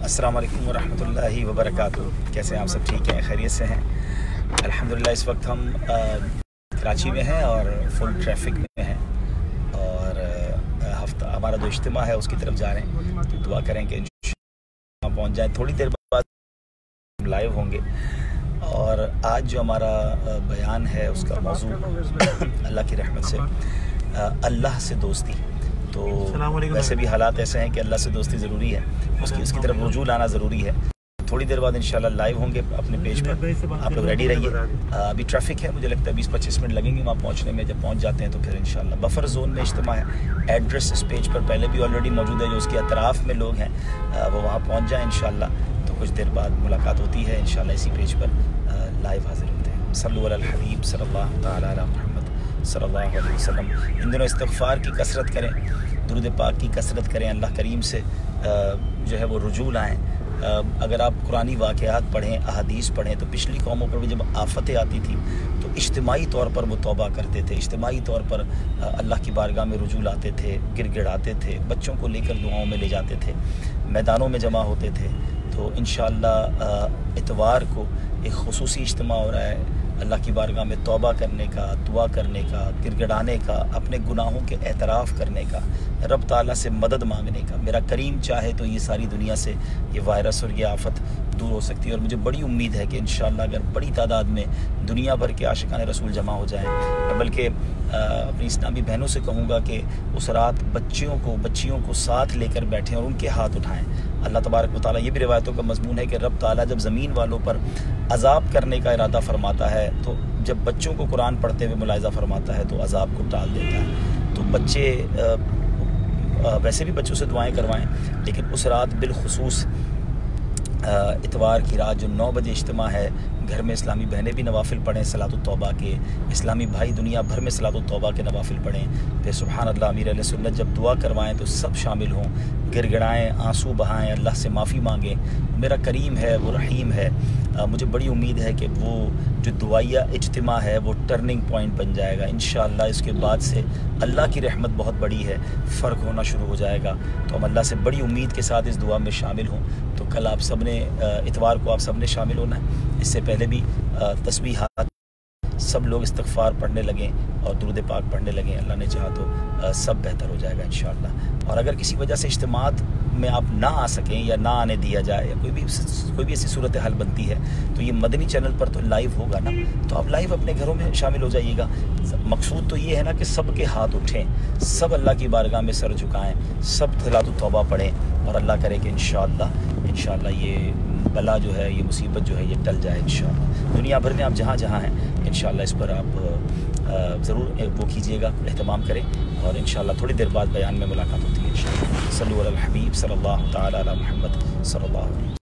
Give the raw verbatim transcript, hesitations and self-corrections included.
अस्सलाम वालेकुम वरहमतुल्लाहि वबरकातुहू। कैसे हैं आप सब? ठीक हैं, खैरियत से हैं अल्हम्दुलिल्लाह। इस वक्त हम कराची में हैं और फुल ट्रैफिक में हैं और हफ्ता हमारा जो इज्तिमा है उसकी तरफ जा रहे हैं। तो दुआ करें कि इंशाअल्लाह पहुँच जाएँ। थोड़ी देर बाद लाइव होंगे और आज जो हमारा बयान है उसका मौजू अल्लाह की रहमत से अल्लाह से दोस्ती। तो वैसे भी हालात ऐसे हैं कि अल्लाह से दोस्ती ज़रूरी है, उसकी उसकी तरफ रुजू लाना ज़रूरी है। थोड़ी देर बाद इंशाल्लाह लाइव होंगे अपने पेज पर, आप लोग रेडी रहिए। अभी ट्रैफिक है, मुझे लगता है बीस पच्चीस मिनट लगेंगे वहाँ पहुँचने में। जब पहुँच जाते हैं तो फिर इंशाल्लाह बफर जोन में इज्तिमा है। एड्रेस इस पेज पर पहले भी ऑलरेडी मौजूद है, जो उसके अतराफ़ में लोग हैं वो वहाँ पहुँच जाएँ इंशाल्लाह। तो कुछ देर बाद मुलाकात होती है इंशाल्लाह, इसी पेज पर लाइव हाजिर होते हैं। सल्लु अलल हबीब सल्लल्लाहु तआला अला मुहम्मद सल्लल्लाहु अलैहि वसल्लम। इन दिनों इस्तिग़फ़ार की कसरत करें, दुरूद पाक की कसरत करें, अल्लाह करीम से जो है वो रुजू लाएँ। अगर आप कुरानी वाक़यात पढ़ें, अहादीस पढ़ें, तो पिछली कौमों पर भी जब आफ़तें आती थी तो इज्तिमाई तौर पर वो तौबा करते थे, इज्तिमाई तौर पर अल्लाह की बारगाह में रुजू लाते थे, गिड़गिड़ाते थे, बच्चों को लेकर दुआओं में ले जाते थे, मैदानों में जमा होते थे। तो इंशाअल्लाह इतवार को एक खुसूसी इज्तिमा हो रहा है अल्लाह की बारगाह में तौबा करने का, दुआ करने का, गिड़गिड़ाने का, अपने गुनाहों के एतराफ़ करने का, रब ताला से मदद मांगने का। मेरा करीम चाहे तो ये सारी दुनिया से ये वायरस और ये आफत दूर हो सकती है। और मुझे बड़ी उम्मीद है कि इंशाअल्लाह अगर बड़ी तादाद में दुनिया भर के आशिकान रसूल जमा हो जाएँ, बल्कि अपनी इस्लामी बहनों से कहूँगा कि उस रात बच्चियों को बच्चियों को साथ लेकर बैठें और उनके हाथ उठाएँ। अल्लाह तबारक व तआला, ये भी रिवायतों का मज़मून है कि रब ताला जब ज़मीन वालों पर अज़ाब करने का इरादा फरमाता है तो जब बच्चों को कुरान पढ़ते हुए मुलाहिज़ा फरमाता है तो अज़ाब को टाल देता है। तो बच्चे आ, आ, वैसे भी बच्चों से दुआएं करवाएं, लेकिन उस रात बिलखुसूस इतवार की रात जो नौ बजे इज्तिमा है, घर में इस्लामी बहनें भी नवाफिल पढ़ें सलातुत तौबा के, इस्लामी भाई दुनिया भर में सलातुत तौबा के नवाफिल पढ़ें। फिर सुभान अल्लाह अमीर अहले सुन्नत जब दुआ करवाएं तो सब शामिल हों, गिड़गिड़ाएँ, आंसू बहाएं, अल्लाह से माफ़ी मांगें। मेरा करीम है, वो रहीम है। आ, मुझे बड़ी उम्मीद है कि वो जो दुआया इज्तिमा है वो टर्निंग पॉइंट बन जाएगा इंशाअल्लाह। इसके बाद से अल्लाह की रहमत बहुत बड़ी है, फ़र्क होना शुरू हो जाएगा। तो हम अल्लाह से बड़ी उम्मीद के साथ इस दुआ में शामिल हों। तो कल आप सब ने इतवार को आप सब ने शामिल होना है। इससे पहले भी तस्बीहात सब लोग इस्तिग़फ़ार पढ़ने लगें और दुरूद पाक पढ़ने लगें। अल्लाह ने चाहा तो सब बेहतर हो जाएगा इंशाअल्लाह। और अगर किसी वजह से इज्तिमात में आप ना आ सकें या ना आने दिया जाए या कोई भी कोई भी ऐसी सूरत हाल बनती है तो ये मदनी चैनल पर तो लाइव होगा ना, तो आप लाइव अपने घरों में शामिल हो जाइएगा। मकसूद तो ये है ना कि सब के हाथ उठें, सब अल्लाह की बारगाह में सर झुकाएँ, सब सलातुत तौबा पढ़ें और अल्लाह करे कि इंशाअल्लाह इंशाअल्लाह ये बला जो है, ये मुसीबत जो है ये टल जाए इंशाअल्लाह। दुनिया भर में आप जहाँ जहाँ हैं इंशाअल्लाह इस पर आप ज़रूर वो कीजिएगा, एहतमाम करें। और इंशाअल्लाह थोड़ी देर बाद बयान में मुलाकात होती है इंशाअल्लाह। सल्लु अलल हबीब सल्लल्लाहु तआला अला मुहम्मद सल्लल्लाहु अलैहि वसल्लम।